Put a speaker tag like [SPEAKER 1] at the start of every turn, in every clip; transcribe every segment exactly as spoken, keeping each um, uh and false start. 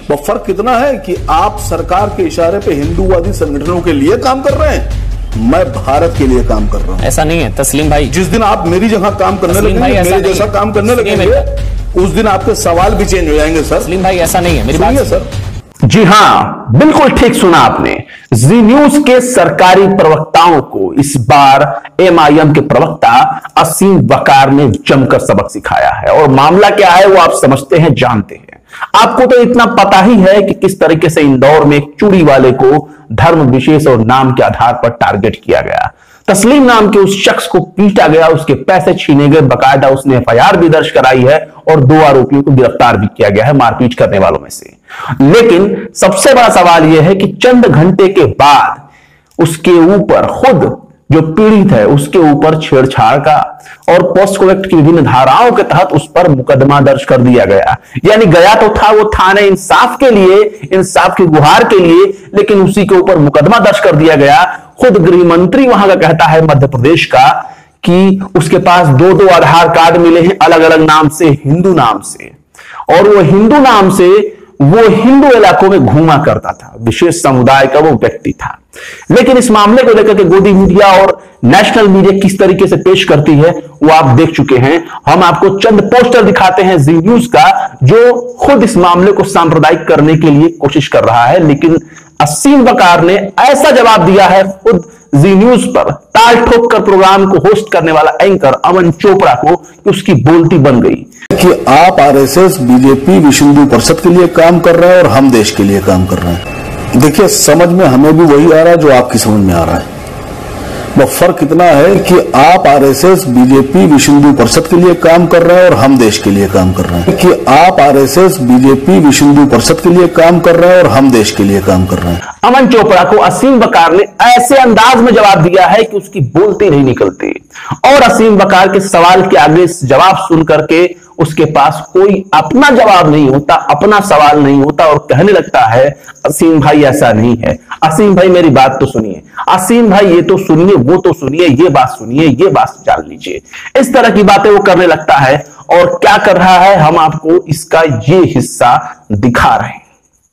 [SPEAKER 1] वो फर्क कितना है कि आप सरकार के इशारे पे हिंदूवादी संगठनों के लिए काम कर रहे हैं, मैं भारत के लिए काम कर रहा हूं।
[SPEAKER 2] ऐसा नहीं है तस्लीम भाई।
[SPEAKER 1] जिस दिन आप मेरी जगह काम करने लगेंगे, मेरे जैसा काम करने लगेंगे, उस दिन आपके सवाल भी चेंज हो जाएंगे सर।
[SPEAKER 2] तस्लीम भाई ऐसा नहीं है, मेरी बात
[SPEAKER 1] सर।
[SPEAKER 3] जी हां, बिल्कुल ठीक सुना आपने। जी न्यूज के सरकारी प्रवक्ताओं को इस बार एमआईएम के प्रवक्ता असीम वकार ने जमकर सबक सिखाया है। और मामला क्या है वो आप समझते हैं, जानते हैं। आपको तो इतना पता ही है कि किस तरीके से इंदौर में एक चूड़ी वाले को धर्म विशेष और नाम के आधार पर टारगेट किया गया। तस्लीम नाम के उस शख्स को पीटा गया, उसके पैसे छीने गए, बकायदा उसने एफआईआर भी दर्ज कराई है और दो आरोपियों को गिरफ्तार भी किया गया है मारपीट करने वालों में से। लेकिन सबसे बड़ा सवाल यह है कि चंद घंटे के बाद उसके ऊपर खुद जो पीड़ित है उसके ऊपर छेड़छाड़ का और पोस्को एक्ट की विभिन्न धाराओं के तहत उस पर मुकदमा दर्ज कर दिया गया। यानी गया तो था वो थाने इंसाफ के लिए, इंसाफ की गुहार के लिए, लेकिन उसी के ऊपर मुकदमा दर्ज कर दिया गया। खुद गृह मंत्री वहां का कहता है मध्य प्रदेश का कि उसके पास दो दो आधार कार्ड मिले हैं अलग अलग नाम से, हिंदू नाम से, और वो हिंदू नाम से वो हिंदू इलाकों में घूमा करता था, विशेष समुदाय का वो व्यक्ति था। लेकिन इस मामले को लेकर के गोदी मीडिया और नेशनल मीडिया किस तरीके से पेश करती है वो आप देख चुके हैं। हम आपको चंद पोस्टर दिखाते हैं जी न्यूज का, जो खुद इस मामले को सांप्रदायिक करने के लिए कोशिश कर रहा है। लेकिन असीम वकार ने ऐसा जवाब दिया है खुद जी न्यूज पर ताल ठोक कर प्रोग्राम को होस्ट करने वाला एंकर अमन चोपड़ा को कि उसकी बोलती बन गई
[SPEAKER 1] कि आप आरएसएस, बीजेपी, विश्व हिंदू परिषद के लिए काम कर रहे हैं और हम देश के लिए काम कर रहे हैं। देखिए, समझ में हमें भी वही आ रहा है जो आपकी समझ में आ रहा है। वो फर्क इतना है कि आप आरएसएस, बीजेपी, विश्व हिंदू परिषद के लिए काम कर रहे हैं और हम देश के लिए काम कर रहे हैं। कि आप आरएसएस, बीजेपी, विश्व हिंदू परिषद के लिए काम कर रहे हैं और हम देश के लिए काम कर रहे हैं।
[SPEAKER 3] अमन चोपड़ा को असीम वकार ने ऐसे अंदाज में जवाब दिया है कि उसकी बोलती नहीं निकलती। और असीम वकार के सवाल के आगे जवाब सुन करके उसके पास कोई अपना जवाब नहीं होता, अपना सवाल नहीं होता और कहने लगता है असीम भाई ऐसा नहीं है, असीम भाई मेरी बात तो सुनिए, असीम भाई ये तो सुनिए, वो तो सुनिए, ये बात सुनिए, ये बात जान लीजिए। इस तरह की बातें वो करने लगता है। और क्या कर रहा है हम आपको इसका ये हिस्सा दिखा रहे हैं।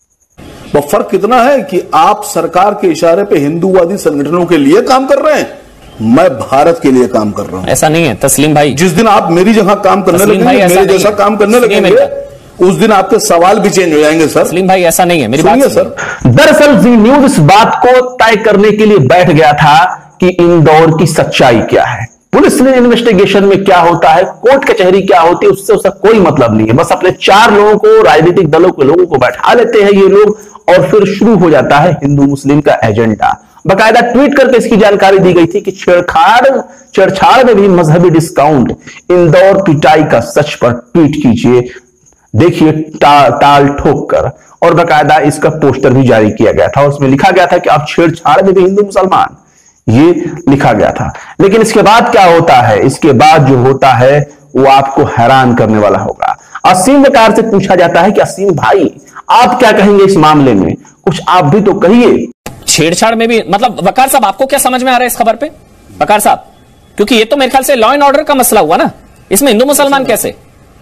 [SPEAKER 1] वो फर्क कितना है कि आप सरकार के इशारे पे हिंदूवादी संगठनों के लिए काम कर रहे हैं, मैं भारत के लिए काम कर रहा हूं।
[SPEAKER 2] ऐसा नहीं है तस्लीम भाई।
[SPEAKER 1] जिस दिन आप मेरी जगह काम करने लगेंगे, मेरे जैसा काम करने लगेंगे, उस दिन आपके सवाल भी चेंज हो जाएंगे सर।
[SPEAKER 2] तस्लीम भाई ऐसा नहीं है, मेरी बात
[SPEAKER 1] सर।
[SPEAKER 3] दरअसल जी न्यूज इस बात को तय करने के लिए बैठ गया था कि इंदौर की सच्चाई क्या है। पुलिस ने इन्वेस्टिगेशन में क्या होता है, कोर्ट कचहरी क्या होती है, उससे उसका कोई मतलब नहीं है। बस अपने चार लोगों को, राजनीतिक दलों के लोगों को बैठा लेते हैं ये लोग और फिर शुरू हो जाता है हिंदू मुस्लिम का एजेंडा। बकायदा ट्वीट करके इसकी जानकारी दी गई थी कि छेड़छाड़ छेड़छाड़ में भी मजहबी डिस्काउंट, इंदौर पिटाई का सच पर ट्वीट कीजिए, देखिए टा, टाल ठोक कर। और बकायदा इसका पोस्टर भी जारी किया गया था, उसमें लिखा गया था कि आप छेड़छाड़ में भी हिंदू मुसलमान, ये लिखा गया था। लेकिन इसके बाद क्या होता है, इसके बाद जो होता है वो आपको हैरान करने वाला होगा। असीम वकार से पूछा जाता है कि असीम भाई आप क्या कहेंगे इस मामले में, कुछ आप भी तो कहिए।
[SPEAKER 2] छेड़छाड़ में भी मतलब वकार साहब आपको क्या समझ में आ रहा है इस खबर पे वकार साहब? क्योंकि ये तो मेरे ख्याल से लॉ एंड ऑर्डर का मसला हुआ ना, इसमें हिंदू मुसलमान कैसे?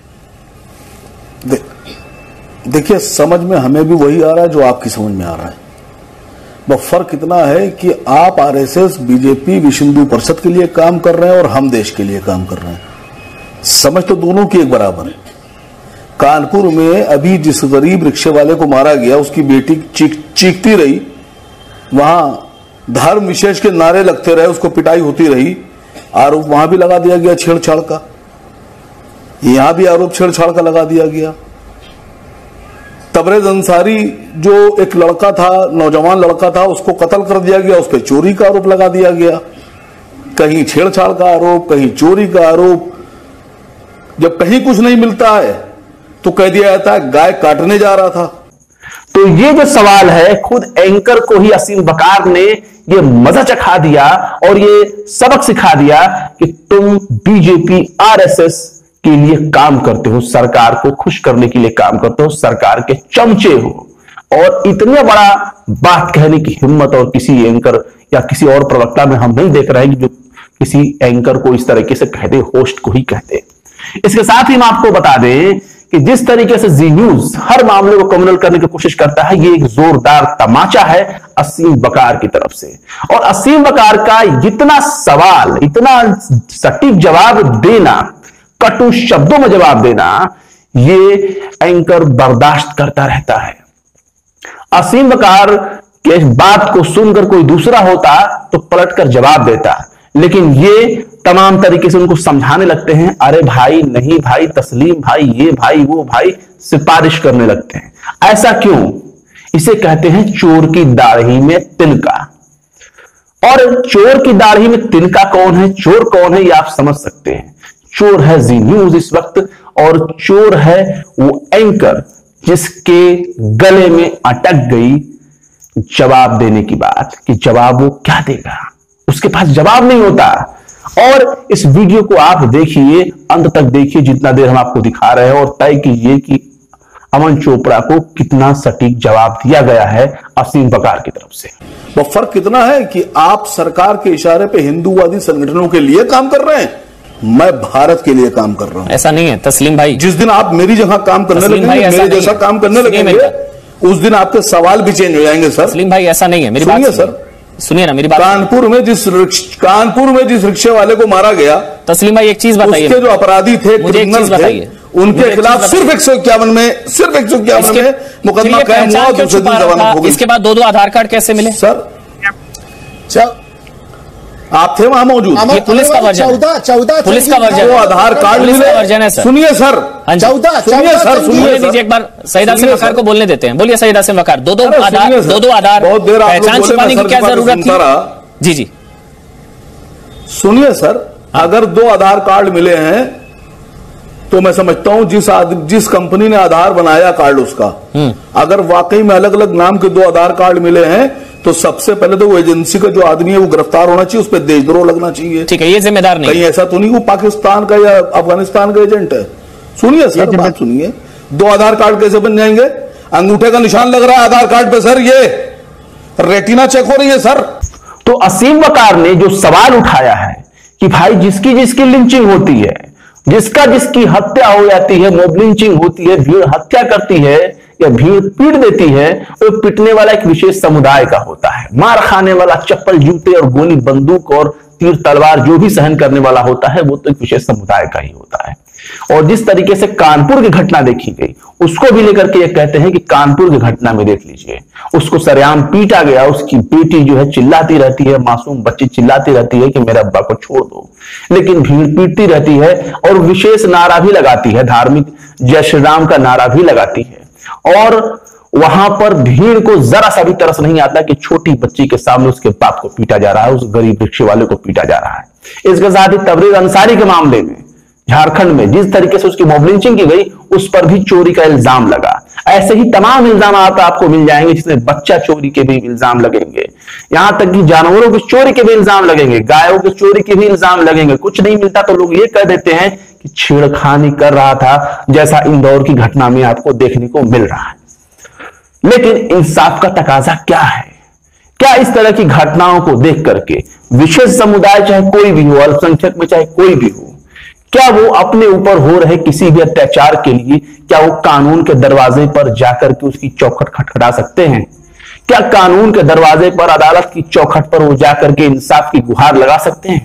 [SPEAKER 1] दे, देखिए, समझ में हमें भी वही आ रहा है जो आपकी समझ में आ रहा है। वो फर्क इतना है कि आप आरएसएस, बीजेपी, विश्व हिंदू परिषद के लिए काम कर रहे हैं और हम देश के लिए काम कर रहे हैं। समझ तो दोनों की एक बराबर है। कानपुर में अभी जिस गरीब रिक्शे वाले को मारा गया, उसकी बेटी चीख चीखती रही, वहां धर्म विशेष के नारे लगते रहे, उसको पिटाई होती रही, आरोप वहां भी लगा दिया गया छेड़छाड़ का, यहां भी आरोप छेड़छाड़ का लगा दिया गया। तबरेज अंसारी जो एक लड़का था, नौजवान लड़का था, उसको कत्ल कर दिया गया, उस पर चोरी का आरोप लगा दिया गया। कहीं छेड़छाड़ का आरोप, कहीं चोरी का आरोप। जब कहीं कुछ नहीं मिलता है तो कह दिया जाता है गाय काटने जा रहा था।
[SPEAKER 3] तो ये जो सवाल है, खुद एंकर को ही असीम वकार ने ये मजा चखा दिया और ये सबक सिखा दिया कि तुम बीजेपी, आरएसएस के लिए काम करते हो, सरकार को खुश करने के लिए काम करते हो, सरकार के चमचे हो। और इतने बड़ा बात कहने की हिम्मत और किसी एंकर या किसी और प्रवक्ता में हम नहीं देख रहे हैं कि जो किसी एंकर को इस तरीके से कहते, होस्ट को ही कहते। इसके साथ ही हम आपको बता दें कि जिस तरीके से जी न्यूज हर मामले को कम्युनल करने की कोशिश करता है, ये एक जोरदार तमाचा है असीम वकार की तरफ से। और असीम वकार का इतना सवाल, इतना सटीक जवाब देना, कटु शब्दों में जवाब देना, ये एंकर बर्दाश्त करता रहता है। असीम वकार के बात को सुनकर कोई दूसरा होता तो पलटकर जवाब देता, लेकिन ये तमाम तरीके से उनको समझाने लगते हैं, अरे भाई नहीं भाई, तस्लीम भाई, ये भाई वो भाई, सिफारिश करने लगते हैं। ऐसा क्यों? इसे कहते हैं चोर की दाढ़ी में तिनका। और चोर की दाढ़ी में तिनका कौन है, चोर कौन है, ये आप समझ सकते हैं। चोर है जी न्यूज इस वक्त, और चोर है वो एंकर जिसके गले में अटक गई जवाब देने की बात, कि जवाब वो क्या देगा, उसके पास जवाब नहीं होता। और इस वीडियो को आप देखिए, अंत तक देखिए, जितना देर हम आपको दिखा रहे हैं, और तय कीजिए कि अमन चोपड़ा को कितना सटीक जवाब दिया गया है असीम वकार की तरफ से।
[SPEAKER 1] वो फर्क कितना है कि आप सरकार के इशारे पे हिंदूवादी संगठनों के लिए काम कर रहे हैं, मैं भारत के लिए काम कर रहा हूं।
[SPEAKER 2] ऐसा नहीं है तस्लीम भाई,
[SPEAKER 1] जिस दिन आप मेरी जगह काम करने लगेंगे, मेरे जैसा काम करने लगेंगे, उस दिन आपके सवाल भी चेंज हो जाएंगे सर।
[SPEAKER 2] तस्लीम भाई ऐसा नहीं है, मेरी बात
[SPEAKER 1] सुनिए सर,
[SPEAKER 2] सुनिए ना मेरी बात।
[SPEAKER 1] कानपुर में जिस कानपुर में जिस रिक्शे वाले को मारा गया,
[SPEAKER 2] तस्लीम भाई एक चीज बताइए,
[SPEAKER 1] उसके जो अपराधी थे, क्रिमिनल थे, उनके खिलाफ सिर्फ एक सौ इक्यावन में सिर्फ एक सौ इक्यावन में मुकदमा कायम हुआ, दूसरे दिन जमानत हो गई।
[SPEAKER 2] इसके बाद दो दो आधार कार्ड कैसे मिले
[SPEAKER 1] सर? आप थे वहां मौजूद?
[SPEAKER 2] ये पुलिस का वर्जन,
[SPEAKER 4] चौदह चौदह
[SPEAKER 2] पुलिस का वर्जन,
[SPEAKER 1] वो आधार कार्ड मिले,
[SPEAKER 2] वर्जन है सर।
[SPEAKER 1] सुनिए सर,
[SPEAKER 4] चौदह
[SPEAKER 1] सुनिए सर, सुनिए
[SPEAKER 2] दीजिए एक बार सईद हासिम वकार को बोलने देते हैं। बोलिए सईद हासिम वकार, दो दो आधार, दो दो आधार,
[SPEAKER 1] बहुत देर
[SPEAKER 2] पहचान छुपाने की क्या जरूरत थी? जी जी
[SPEAKER 1] सुनिए सर, अगर दो आधार कार्ड मिले हैं तो मैं समझता हूं जिस आदमी जिस कंपनी ने आधार बनाया कार्ड उसका, अगर वाकई में अलग अलग नाम के दो आधार कार्ड मिले हैं तो सबसे पहले तो वो एजेंसी का जो आदमी है वो गिरफ्तार होना चाहिए, उस पर देशद्रोह लगना चाहिए।
[SPEAKER 2] ठीक है, ये जिम्मेदार नहीं,
[SPEAKER 1] कहीं ऐसा तो नहीं वो पाकिस्तान का या अफगानिस्तान का एजेंट है। सुनिए सर, बात सुनिए, दो आधार कार्ड कैसे बन जाएंगे? अंगूठे का निशान लग रहा है आधार कार्ड पे सर, ये रेटिना चेक हो रही है सर।
[SPEAKER 3] तो असीम वकार ने जो सवाल उठाया है कि भाई जिसकी जिसकी लिंचिंग होती है, जिसका जिसकी हत्या हो जाती है, मोब लिंचिंग होती है, भीड़ हत्या करती है या भीड़ पीट देती है, तो पिटने वाला एक विशेष समुदाय का होता है। मार खाने वाला, चप्पल जूते और गोली बंदूक और तीर तलवार जो भी सहन करने वाला होता है, वो तो एक विशेष समुदाय का ही होता है। और जिस तरीके से कानपुर की घटना देखी गई, उसको भी लेकर के ये कहते हैं कि कानपुर की घटना में देख लीजिए, उसको सरेआम पीटा गया, उसकी बेटी जो है चिल्लाती रहती है, मासूम बच्ची चिल्लाती रहती है कि मेरे अब्बा को छोड़ दो, लेकिन भीड़ पीटती रहती है और विशेष नारा भी लगाती है, धार्मिक जय श्री राम का नारा भी लगाती है। और वहां पर भीड़ को जरा सा भी तरस नहीं आता कि छोटी बच्ची के सामने उसके बाप को पीटा जा रहा है, उस गरीब रिक्शे वाले को पीटा जा रहा है। इसके साथ ही तबरीज अंसारी के मामले में झारखंड में जिस तरीके से उसकी मॉब लिंचिंग की गई, उस पर भी चोरी का इल्जाम लगा। ऐसे ही तमाम इल्जाम आपको मिल जाएंगे, जिसमें बच्चा चोरी के भी इल्जाम लगेंगे, यहां तक कि जानवरों की चोरी के भी इल्जाम लगेंगे, गायों की चोरी के भी इल्जाम लगेंगे। कुछ नहीं मिलता तो लोग ये कह देते हैं कि छेड़खानी कर रहा था, जैसा इंदौर की घटना में आपको देखने को मिल रहा है। लेकिन इंसाफ का तकाजा क्या है? क्या इस तरह की घटनाओं को देख करके विशेष समुदाय चाहे कोई भी हो, अल्पसंख्यक में चाहे कोई भी हो, क्या वो अपने ऊपर हो रहे किसी भी अत्याचार के लिए क्या वो कानून के दरवाजे पर जाकर के उसकी चौखट खटखटा सकते हैं? क्या कानून के दरवाजे पर, अदालत की चौखट पर वो जाकर के इंसाफ की गुहार लगा सकते हैं?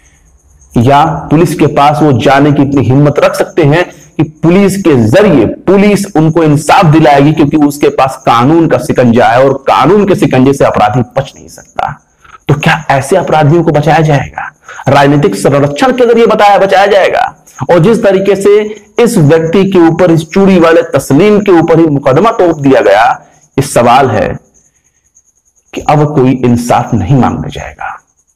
[SPEAKER 3] या पुलिस के पास वो जाने की इतनी हिम्मत रख सकते हैं कि पुलिस के जरिए पुलिस उनको इंसाफ दिलाएगी, क्योंकि उसके पास कानून का शिकंजा है और कानून के शिकंजे से अपराधी बच नहीं सकता। तो क्या ऐसे अपराधियों को बचाया जाएगा? राजनीतिक संरक्षण के जरिए बताया बचाया जाएगा? और जिस तरीके से इस व्यक्ति के ऊपर, इस चूड़ी वाले तस्लीम के ऊपर ही मुकदमा तोप दिया गया, इस सवाल है कि अब कोई इंसाफ नहीं मांगने जाएगा।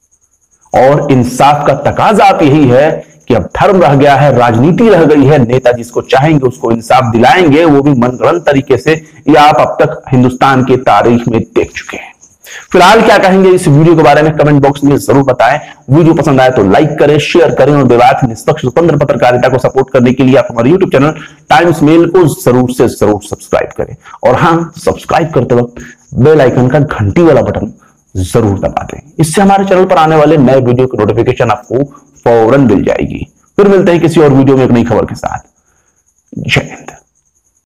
[SPEAKER 3] और इंसाफ का तकाजा आप यही है कि अब धर्म रह गया है, राजनीति रह गई है, नेता जिसको चाहेंगे उसको इंसाफ दिलाएंगे, वो भी मनगढ़ंत तरीके से। यह आप अब तक हिंदुस्तान की तारीख में देख चुके हैं। फिलहाल क्या कहेंगे इस वीडियो के बारे में कमेंट बॉक्स में जरूर बताएं। वीडियो पसंद आए तो लाइक करें, शेयर करें और विवाद निष्पक्ष स्वतंत्र पत्रकारिता को सपोर्ट करने के लिए आप हमारे यूट्यूब चैनल टाइम्स मेल को जरूर से जरूर सब्सक्राइब करें। और हाँ, सब्सक्राइब करते वक्त बेल आइकन का घंटी वाला बटन जरूर दबा दें। इससे हमारे चैनल पर आने वाले नए वीडियो की नोटिफिकेशन आपको फौरन मिल जाएगी। फिर मिलते हैं किसी और वीडियो में एक नई खबर के साथ। जय हिंद।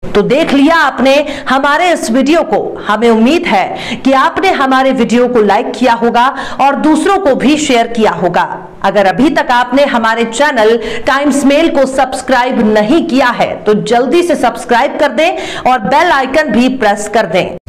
[SPEAKER 4] तो देख लिया आपने हमारे इस वीडियो को। हमें उम्मीद है कि आपने हमारे वीडियो को लाइक किया होगा और दूसरों को भी शेयर किया होगा। अगर अभी तक आपने हमारे चैनल टाइम्स मेल को सब्सक्राइब नहीं किया है तो जल्दी से सब्सक्राइब कर दें और बेल आइकन भी प्रेस कर दें।